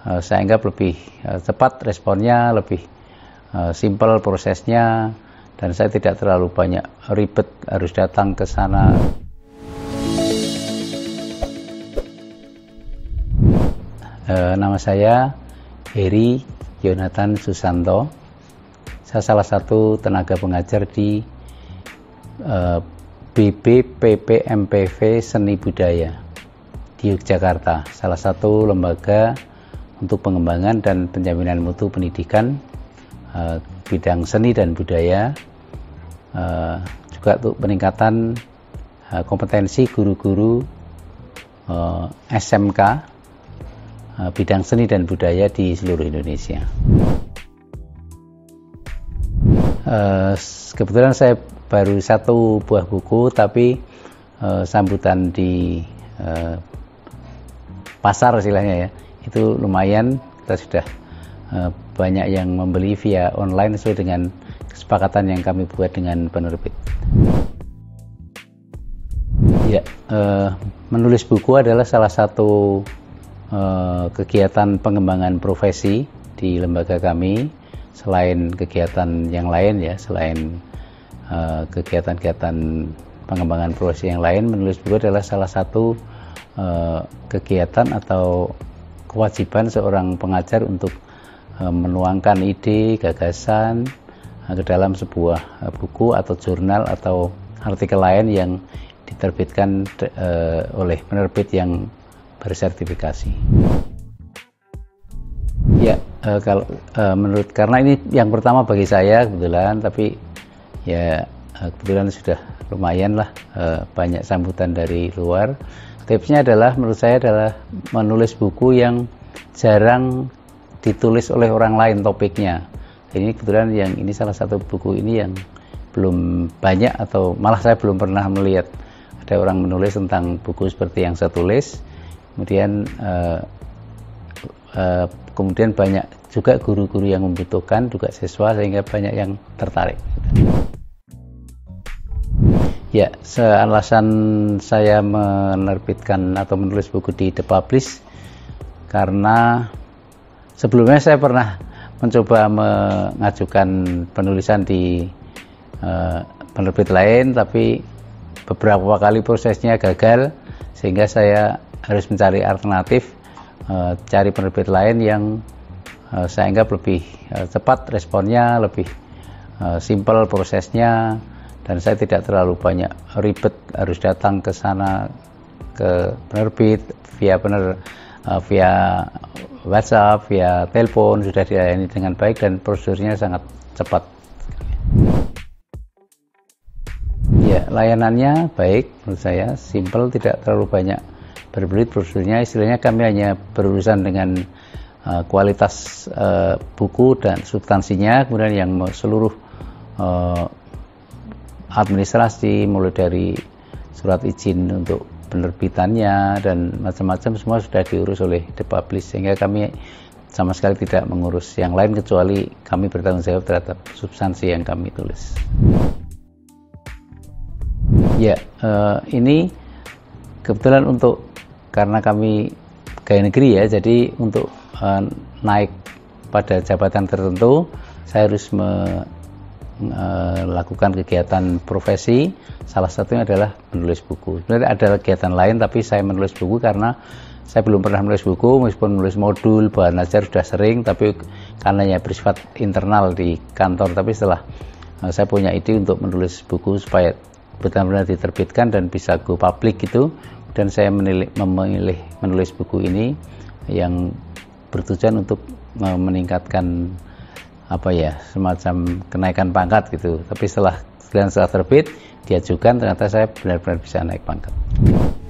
saya anggap lebih cepat responnya, lebih simpel prosesnya, dan saya tidak terlalu banyak ribet harus datang ke sana. Nama saya Heri Yonatan Susanto. Saya salah satu tenaga pengajar di BPPMPV Seni Budaya di Yogyakarta, salah satu lembaga untuk pengembangan dan penjaminan mutu pendidikan bidang seni dan budaya, juga untuk peningkatan kompetensi guru-guru SMK bidang seni dan budaya di seluruh Indonesia. Kebetulan saya baru satu buah buku, tapi sambutan di pasar istilahnya ya, itu lumayan. Kita sudah banyak yang membeli via online sesuai dengan kesepakatan yang kami buat dengan penerbit. Ya, menulis buku adalah salah satu kegiatan pengembangan profesi di lembaga kami. Selain kegiatan yang lain ya, selain kegiatan-kegiatan pengembangan profesi yang lain, menulis buku adalah salah satu kegiatan atau kewajiban seorang pengajar untuk menuangkan ide, gagasan ke dalam sebuah buku atau jurnal atau artikel lain yang diterbitkan oleh penerbit yang bersertifikasi. Ya, kalau karena ini yang pertama bagi saya kebetulan, tapi ya kebetulan sudah lumayan lah banyak sambutan dari luar. Tipsnya adalah, menurut saya adalah menulis buku yang jarang ditulis oleh orang lain topiknya. Ini kebetulan yang ini salah satu buku ini yang belum banyak, atau malah saya belum pernah melihat ada orang menulis tentang buku seperti yang saya tulis. Kemudian banyak juga guru-guru yang membutuhkan, juga siswa, sehingga banyak yang tertarik. Ya, alasan saya menerbitkan atau menulis buku di The Publish karena sebelumnya saya pernah mencoba mengajukan penulisan di penerbit lain, tapi beberapa kali prosesnya gagal, sehingga saya harus mencari alternatif, cari penerbit lain yang saya anggap lebih cepat responnya, lebih simpel prosesnya, dan saya tidak terlalu banyak ribet harus datang ke sana ke penerbit via WhatsApp, via telepon, sudah dilayani dengan baik dan prosedurnya sangat cepat. Ya, layanannya baik menurut saya, simpel, tidak terlalu banyak berbelit prosedurnya. Istilahnya kami hanya berurusan dengan kualitas buku dan substansinya, kemudian yang seluruh administrasi mulai dari surat izin untuk penerbitannya dan macam-macam semua sudah diurus oleh The Publish, sehingga kami sama sekali tidak mengurus yang lain kecuali kami bertanggung jawab terhadap substansi yang kami tulis. Ya, ini kebetulan karena kami pegawai negeri ya, jadi untuk naik pada jabatan tertentu saya harus melakukan kegiatan profesi. Salah satunya adalah menulis buku. Sebenarnya ada kegiatan lain, tapi saya menulis buku karena saya belum pernah menulis buku, meskipun menulis modul bahan ajar sudah sering, tapi karena ya bersifat internal di kantor. Tapi setelah saya punya ide untuk menulis buku supaya benar-benar diterbitkan dan bisa go public gitu, dan saya memilih menulis buku ini yang bertujuan untuk meningkatkan semacam kenaikan pangkat gitu. Tapi setelah terbit diajukan, ternyata saya benar-benar bisa naik pangkat.